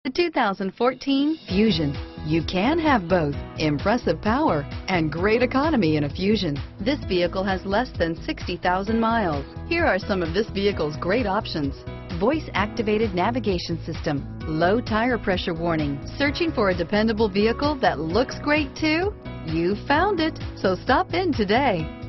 The 2014 Fusion. You can have both impressive power and great economy in a Fusion. This vehicle has less than 60,000 miles. Here are some of this vehicle's great options: voice-activated navigation system, low tire pressure warning. Searching for a dependable vehicle that looks great too? You found it, so stop in today.